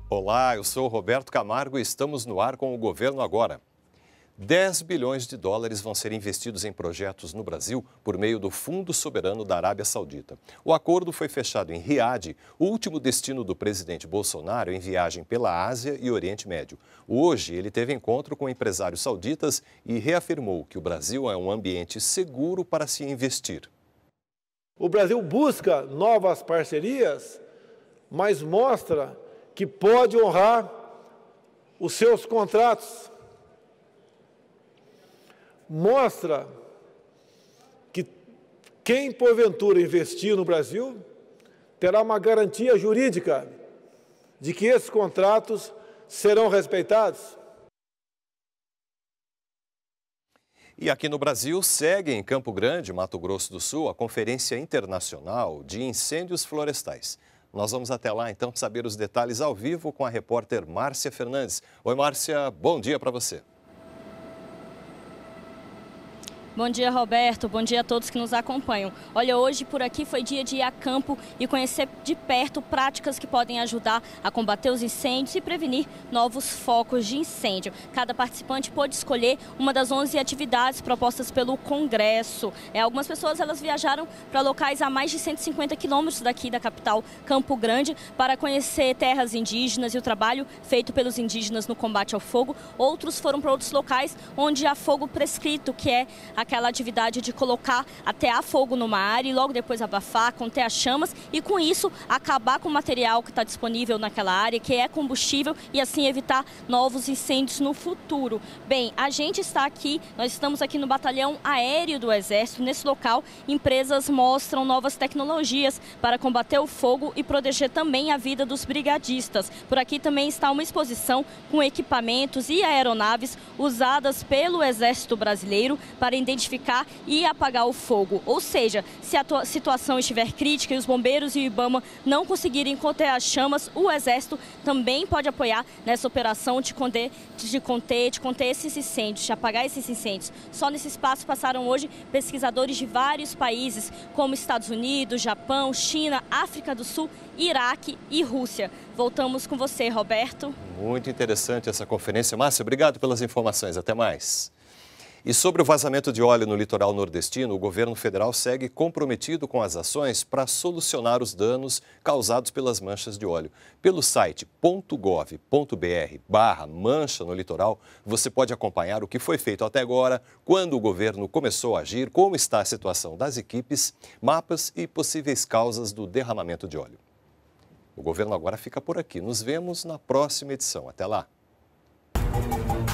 Olá, eu sou o Roberto Camargo e estamos no ar com o Governo Agora. 10 bilhões de dólares vão ser investidos em projetos no Brasil por meio do Fundo Soberano da Arábia Saudita. O acordo foi fechado em Riad, o último destino do presidente Bolsonaro em viagem pela Ásia e Oriente Médio. Hoje, ele teve encontro com empresários sauditas e reafirmou que o Brasil é um ambiente seguro para se investir. O Brasil busca novas parcerias, mas mostra que pode honrar os seus contratos. Mostra que quem porventura investir no Brasil terá uma garantia jurídica de que esses contratos serão respeitados. E aqui no Brasil, segue em Campo Grande, Mato Grosso do Sul, a Conferência Internacional de Incêndios Florestais. Nós vamos até lá, então, saber os detalhes ao vivo com a repórter Márcia Fernandes. Oi, Márcia, bom dia para você. Bom dia, Roberto. Bom dia a todos que nos acompanham. Olha, hoje por aqui foi dia de ir a campo e conhecer de perto práticas que podem ajudar a combater os incêndios e prevenir novos focos de incêndio. Cada participante pôde escolher uma das 11 atividades propostas pelo Congresso. Algumas pessoas elas viajaram para locais a mais de 150 quilômetros daqui da capital Campo Grande para conhecer terras indígenas e o trabalho feito pelos indígenas no combate ao fogo. Outros foram para outros locais onde há fogo prescrito, que é aquela atividade de colocar atear fogo numa área e logo depois abafar, conter as chamas e com isso acabar com o material que está disponível naquela área, que é combustível, e assim evitar novos incêndios no futuro. Bem, a gente está aqui, nós estamos aqui no Batalhão Aéreo do Exército. Nesse local, empresas mostram novas tecnologias para combater o fogo e proteger também a vida dos brigadistas. Por aqui também está uma exposição com equipamentos e aeronaves usadas pelo Exército Brasileiro para identificar e apagar o fogo. Ou seja, se a situação estiver crítica e os bombeiros e o IBAMA não conseguirem conter as chamas, o Exército também pode apoiar nessa operação de conter esses incêndios, de apagar esses incêndios. Só nesse espaço passaram hoje pesquisadores de vários países, como Estados Unidos, Japão, China, África do Sul, Iraque e Rússia. Voltamos com você, Roberto. Muito interessante essa conferência. Márcia, obrigado pelas informações. Até mais. E sobre o vazamento de óleo no litoral nordestino, o governo federal segue comprometido com as ações para solucionar os danos causados pelas manchas de óleo. Pelo site .gov.br/mancha no litoral, você pode acompanhar o que foi feito até agora, quando o governo começou a agir, como está a situação das equipes, mapas e possíveis causas do derramamento de óleo. O Governo Agora fica por aqui. Nos vemos na próxima edição. Até lá!